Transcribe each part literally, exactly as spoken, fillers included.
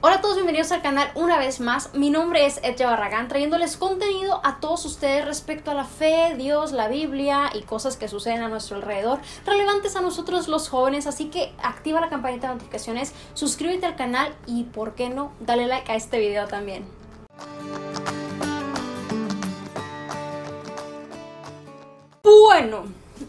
Hola a todos, bienvenidos al canal una vez más. Mi nombre es Edja Barragán, trayéndoles contenido a todos ustedes respecto a la fe, Dios, la Biblia y cosas que suceden a nuestro alrededor, relevantes a nosotros los jóvenes. Así que activa la campanita de notificaciones, suscríbete al canal y, ¿por qué no?, dale like a este video también. Bueno,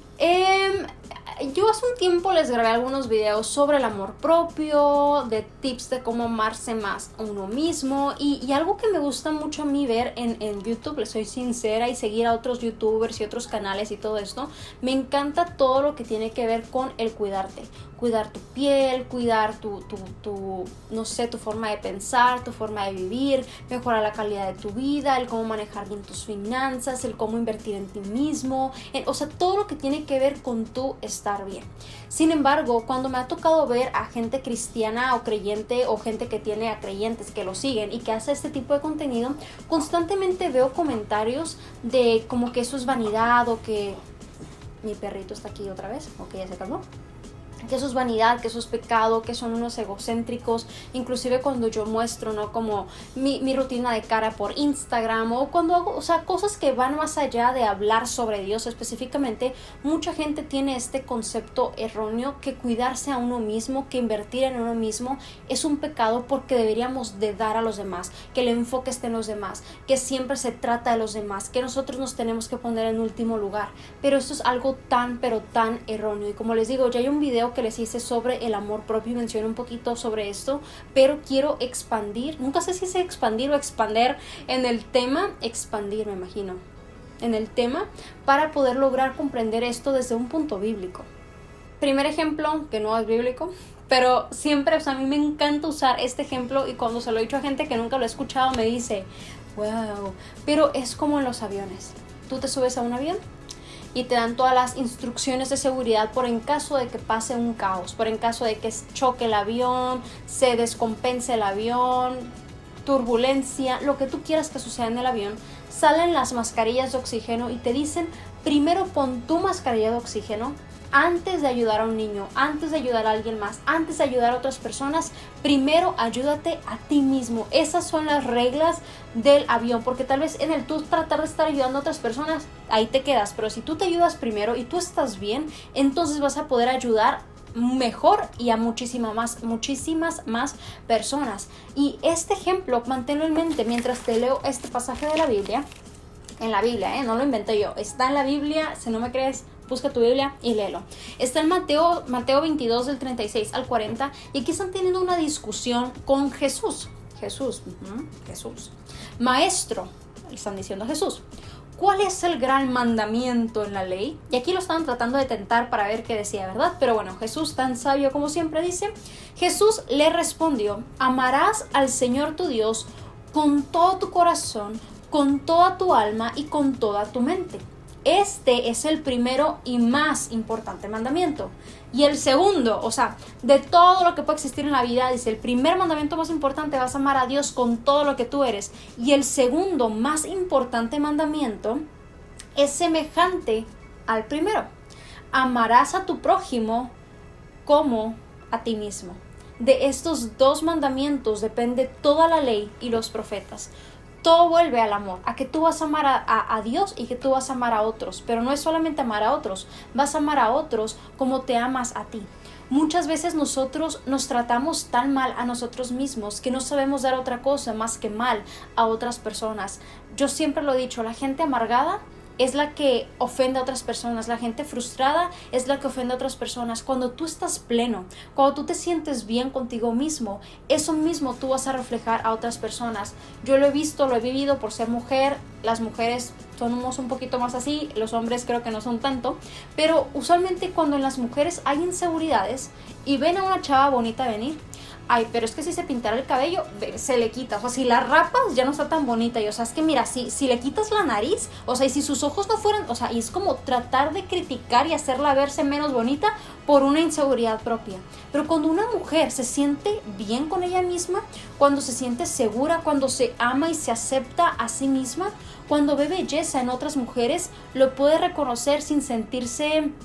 eh... yo hace un tiempo les grabé algunos videos sobre el amor propio, de tips de cómo amarse más a uno mismo y, y algo que me gusta mucho a mí ver en, en YouTube, les soy sincera, y seguir a otros youtubers y otros canales y todo esto, me encanta todo lo que tiene que ver con el cuidarte. Cuidar tu piel, cuidar tu, tu, tu, no sé, tu forma de pensar, tu forma de vivir, mejorar la calidad de tu vida, el cómo manejar bien tus finanzas, el cómo invertir en ti mismo, en, o sea, todo lo que tiene que ver con tu estar bien. Sin embargo, cuando me ha tocado ver a gente cristiana o creyente o gente que tiene a creyentes que lo siguen y que hace este tipo de contenido, constantemente veo comentarios de como que eso es vanidad o que... Mi perrito está aquí otra vez, ok, ya se calmó. Que eso es vanidad, que eso es pecado, que son unos egocéntricos. Inclusive cuando yo muestro, ¿no?, como mi, mi rutina de cara por Instagram, o cuando hago, o sea, cosas que van más allá de hablar sobre Dios específicamente, mucha gente tiene este concepto erróneo que cuidarse a uno mismo, que invertir en uno mismo es un pecado porque deberíamos de dar a los demás, que el enfoque esté en los demás, que siempre se trata de los demás, que nosotros nos tenemos que poner en último lugar. Pero esto es algo tan, pero tan erróneo. Y como les digo, ya hay un video que les hice sobre el amor propio y mencioné un poquito sobre esto, pero quiero expandir, nunca sé si es expandir o expander en el tema, expandir me imagino, en el tema, para poder lograr comprender esto desde un punto bíblico. Primer ejemplo, que no es bíblico, pero siempre, o sea, a mí me encanta usar este ejemplo y cuando se lo he dicho a gente que nunca lo ha escuchado me dice, wow, pero es como en los aviones. Tú te subes a un avión y te dan todas las instrucciones de seguridad por en caso de que pase un caos, por en caso de que choque el avión, se descompense el avión, turbulencia, lo que tú quieras que suceda en el avión. Salen las mascarillas de oxígeno y te dicen, primero pon tu mascarilla de oxígeno antes de ayudar a un niño, antes de ayudar a alguien más, antes de ayudar a otras personas. Primero ayúdate a ti mismo. Esas son las reglas del avión, porque tal vez en el tú tratar de estar ayudando a otras personas, ahí te quedas, pero si tú te ayudas primero y tú estás bien, entonces vas a poder ayudar mejor y a muchísimas más, muchísimas más personas. Y este ejemplo, manténlo en mente mientras te leo este pasaje de la Biblia. En la Biblia, ¿eh? No lo inventé yo, está en la Biblia. Si no me crees, busca tu Biblia y léelo. Está en Mateo, Mateo veintidós del treinta y seis al cuarenta, y aquí están teniendo una discusión con Jesús. Jesús, uh-huh, Jesús. Maestro, le están diciendo a Jesús, ¿cuál es el gran mandamiento en la ley? Y aquí lo estaban tratando de tentar para ver qué decía, ¿verdad? Pero bueno, Jesús, tan sabio como siempre, dice, Jesús le respondió, amarás al Señor tu Dios con todo tu corazón, con toda tu alma y con toda tu mente. Este es el primero y más importante mandamiento. Y el segundo, o sea, de todo lo que puede existir en la vida, dice, el primer mandamiento más importante, vas a amar a Dios con todo lo que tú eres. Y el segundo más importante mandamiento es semejante al primero. Amarás a tu prójimo como a ti mismo. De estos dos mandamientos depende toda la ley y los profetas. Todo vuelve al amor, a que tú vas a amar a, a, a Dios y que tú vas a amar a otros. Pero no es solamente amar a otros, vas a amar a otros como te amas a ti. Muchas veces nosotros nos tratamos tan mal a nosotros mismos que no sabemos dar otra cosa más que mal a otras personas. Yo siempre lo he dicho, la gente amargada es la que ofende a otras personas, la gente frustrada es la que ofende a otras personas. Cuando tú estás pleno, cuando tú te sientes bien contigo mismo, eso mismo tú vas a reflejar a otras personas. Yo lo he visto, lo he vivido por ser mujer. Las mujeres somos un poquito más así, los hombres creo que no son tanto, pero usualmente cuando en las mujeres hay inseguridades y ven a una chava bonita venir, ay, pero es que si se pintara el cabello, se le quita. O sea, si la rapas, ya no está tan bonita. Y, o sea, es que mira, si, si le quitas la nariz, o sea, y si sus ojos no fueran, o sea, y es como tratar de criticar y hacerla verse menos bonita por una inseguridad propia. Pero cuando una mujer se siente bien con ella misma, cuando se siente segura, cuando se ama y se acepta a sí misma, cuando ve belleza en otras mujeres, lo puede reconocer sin sentirse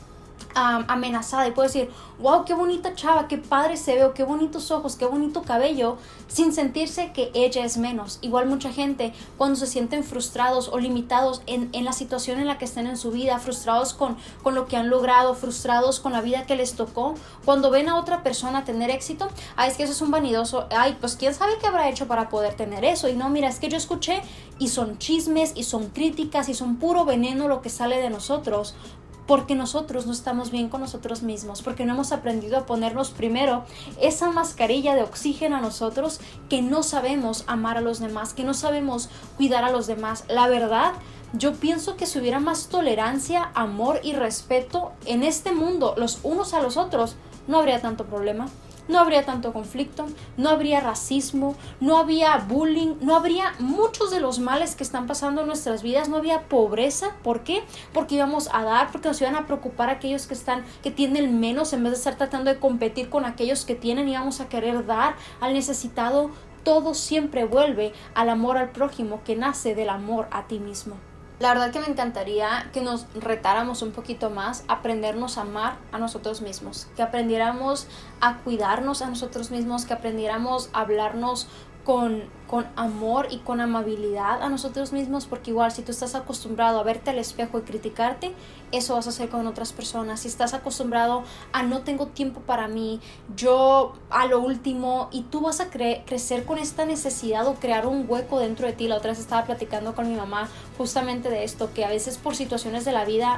Um, amenazada y puedo decir, wow, qué bonita chava, qué padre se ve, o qué bonitos ojos, qué bonito cabello, sin sentirse que ella es menos. Igual mucha gente cuando se sienten frustrados o limitados en, en la situación en la que estén en su vida, frustrados con, con lo que han logrado, frustrados con la vida que les tocó, cuando ven a otra persona tener éxito, ay, es que eso es un vanidoso, ay, pues quién sabe qué habrá hecho para poder tener eso. Y no, mira, es que yo escuché y son chismes y son críticas y son puro veneno lo que sale de nosotros, porque nosotros no estamos bien con nosotros mismos, porque no hemos aprendido a ponernos primero esa mascarilla de oxígeno a nosotros, que no sabemos amar a los demás, que no sabemos cuidar a los demás. La verdad, yo pienso que si hubiera más tolerancia, amor y respeto en este mundo, los unos a los otros, no habría tanto problema. No habría tanto conflicto, no habría racismo, no habría bullying, no habría muchos de los males que están pasando en nuestras vidas, no había pobreza. ¿Por qué? Porque íbamos a dar, porque nos iban a preocupar aquellos que están, que tienen menos, en vez de estar tratando de competir con aquellos que tienen, íbamos a querer dar al necesitado. Todo siempre vuelve al amor al prójimo, que nace del amor a ti mismo. La verdad que me encantaría que nos retáramos un poquito más, aprendernos a amar a nosotros mismos, que aprendiéramos a cuidarnos a nosotros mismos, que aprendiéramos a hablarnos con, con amor y con amabilidad a nosotros mismos, porque igual si tú estás acostumbrado a verte al espejo y criticarte, eso vas a hacer con otras personas. Si estás acostumbrado a no tengo tiempo para mí, yo a lo último, y tú vas a cre- crecer con esta necesidad o crear un hueco dentro de ti. La otra vez estaba platicando con mi mamá justamente de esto, que a veces por situaciones de la vida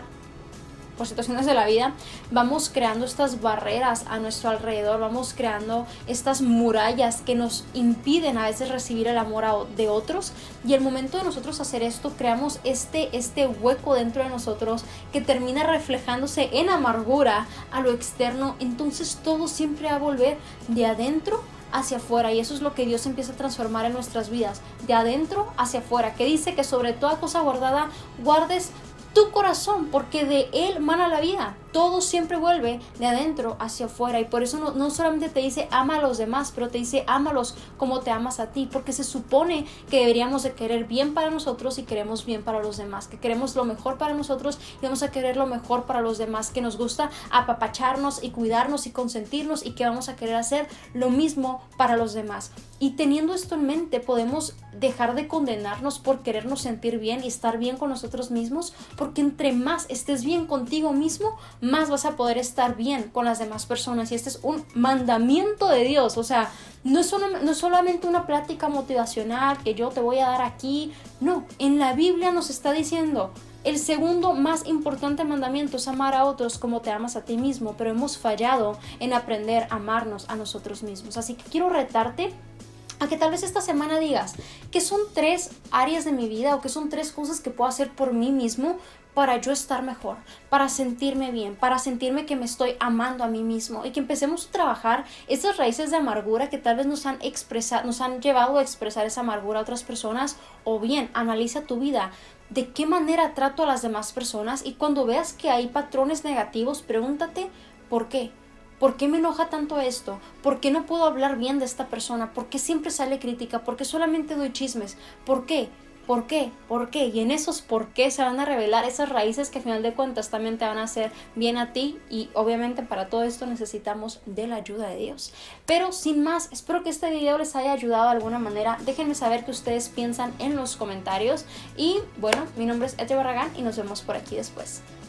por situaciones de la vida, vamos creando estas barreras a nuestro alrededor, vamos creando estas murallas que nos impiden a veces recibir el amor de otros, y el momento de nosotros hacer esto, creamos este, este hueco dentro de nosotros que termina reflejándose en amargura a lo externo. Entonces todo siempre va a volver de adentro hacia afuera, y eso es lo que Dios empieza a transformar en nuestras vidas, de adentro hacia afuera, que dice que sobre toda cosa guardada guardes tu corazón, porque de él mana la vida. Todo siempre vuelve de adentro hacia afuera, y por eso no, no solamente te dice ama a los demás, pero te dice ámalos como te amas a ti, porque se supone que deberíamos de querer bien para nosotros y queremos bien para los demás, que queremos lo mejor para nosotros y vamos a querer lo mejor para los demás, que nos gusta apapacharnos y cuidarnos y consentirnos, y que vamos a querer hacer lo mismo para los demás. Y teniendo esto en mente, podemos dejar de condenarnos por querernos sentir bien y estar bien con nosotros mismos, porque entre más estés bien contigo mismo, más vas a poder estar bien con las demás personas. Y este es un mandamiento de Dios. O sea, no es, solo, no es solamente una plática motivacional que yo te voy a dar aquí. No, en la Biblia nos está diciendo: el segundo más importante mandamiento es amar a otros como te amas a ti mismo, pero hemos fallado en aprender a amarnos a nosotros mismos. Así que quiero retarte a que tal vez esta semana digas que son tres áreas de mi vida, o que son tres cosas que puedo hacer por mí mismo para yo estar mejor, para sentirme bien, para sentirme que me estoy amando a mí mismo, y que empecemos a trabajar esas raíces de amargura que tal vez nos han expresado, nos han llevado a expresar esa amargura a otras personas. O bien, analiza tu vida. ¿De qué manera trato a las demás personas? Y cuando veas que hay patrones negativos, pregúntate ¿por qué? ¿Por qué me enoja tanto esto? ¿Por qué no puedo hablar bien de esta persona? ¿Por qué siempre sale crítica? ¿Por qué solamente doy chismes? ¿Por qué? ¿Por qué? ¿Por qué? Y en esos por qué se van a revelar esas raíces que al final de cuentas también te van a hacer bien a ti, y obviamente para todo esto necesitamos de la ayuda de Dios. Pero sin más, espero que este video les haya ayudado de alguna manera. Déjenme saber qué ustedes piensan en los comentarios, y bueno, mi nombre es Ete Barragán y nos vemos por aquí después.